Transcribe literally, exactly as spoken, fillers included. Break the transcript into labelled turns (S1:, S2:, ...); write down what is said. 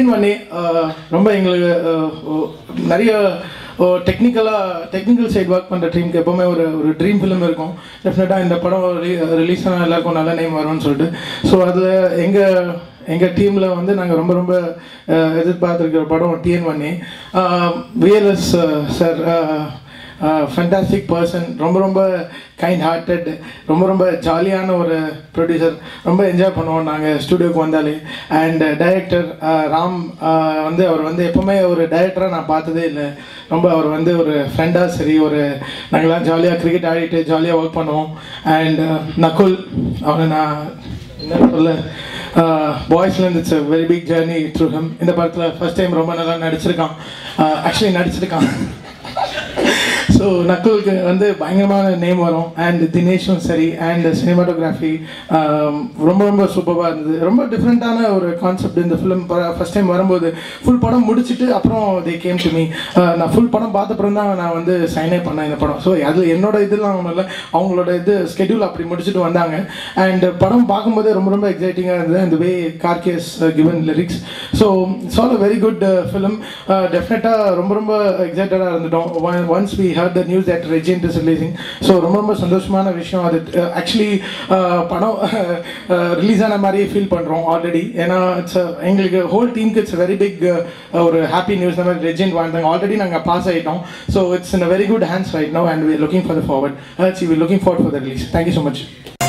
S1: T N one A ரொம்ப எங்களுக்கு நிறைய டெக்னிக்கலாக டெக்னிக்கல் சைட் ஒர்க் பண்ணுற டீமுக்கு எப்போவுமே ஒரு ஒரு ட்ரீம் ஃபிலிம் இருக்கும். டெஃபினட்டாக இந்த படம் ரிலீஸ் ஆனால் எல்லாருக்கும் நல்ல நேம் வரும்னு சொல்லிட்டு. ஸோ அதில் எங்கள் எங்கள் டீமில் வந்து நாங்கள் ரொம்ப ரொம்ப எதிர்பார்த்துருக்கிற படம் T N one A. VLS sir fantastic person, ரொம்ப ரொம்ப கைண்ட் ஹார்ட்டட், ரொம்ப ரொம்ப ஜாலியான ஒரு ப்ரொடியூசர். ரொம்ப என்ஜாய் பண்ணுவோம் நாங்கள் ஸ்டூடியோக்கு வந்தாலே. அண்ட் டைரக்டர் ராம் வந்து அவர் வந்து எப்போவுமே ஒரு டைரக்டராக நான் பார்த்ததே இல்லை. ரொம்ப அவர் வந்து ஒரு ஃப்ரெண்டாக சரி, ஒரு நாங்கள்லாம் ஜாலியாக கிரிக்கெட் ஆடிட்டு ஜாலியாக ஒர்க் பண்ணுவோம். அண்ட் நகுல், அவனை நான் என்ன சொல்ல, பாய்ஸ்லேருந்து it's a very big journey through him. இந்த படத்தில் ஃபர்ஸ்ட் டைம் ரொம்ப நல்லா நடிச்சிருக்கான், ஆக்சுவலி நடிச்சிருக்கான். ஸோ நக்குலுக்கு வந்து பயங்கரமான நேம் வரும். அண்ட் தினேஷும் சரி, அண்ட் சினிமாட்டோகிராஃபி ரொம்ப ரொம்ப சூப்பராக இருந்தது. ரொம்ப டிஃப்ரெண்ட்டான ஒரு கான்செப்ட் இந்த ஃபிலிம். ஃபஸ்ட் டைம் வரும்போது ஃபுல் படம் முடிச்சுட்டு அப்புறம் தே கேம் டு மீ. நான் ஃபுல் படம் பார்த்தப்பறம் தான் நான் வந்து சைனே பண்ணேன் இந்த படம். ஸோ அது என்னோட இதெல்லாம் ஒன்றும் இல்லை, அவங்களோட இது ஸ்கெடியூல் அப்படி முடிச்சுட்டு வந்தாங்க. அண்ட் படம் பார்க்கும்போதே ரொம்ப ரொம்ப எக்ஸைட்டிங்காக இருந்தது, இந்த way Karky's given lyrics. So it's all a very good film. டெஃபினட்டாக ரொம்ப ரொம்ப எக்ஸைட்டடாக இருந்துட்டோம் once we heard the news that Regent is releasing. So ரொம்ப ரொம்ப சந்தோஷமான விஷயம் அது. ஆக்சுவலி படம் ரிலீஸ் ஆன மாதிரி ஃபீல் பண்ணுறோம் ஆல்ரெடி. ஏன்னா இட்ஸ் எங்களுக்கு ஹோல் டீமுக்கு இட்ஸ் வெரி பிக் ஒரு ஹாப்பி நியூஸ். இந்த மாதிரி ரெஜெண்ட் வாழ்ந்தாங்க, ஆல்ரெடி நாங்கள் பாஸ் ஆகிட்டோம். So it's in a very good hands right now and we are looking for the forward. We are looking forward for the release. Thank you so much.